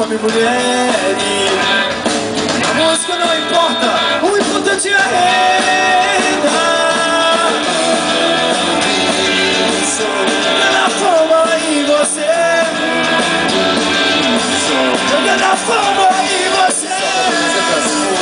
homem e mulher. A música não importa, o importante é a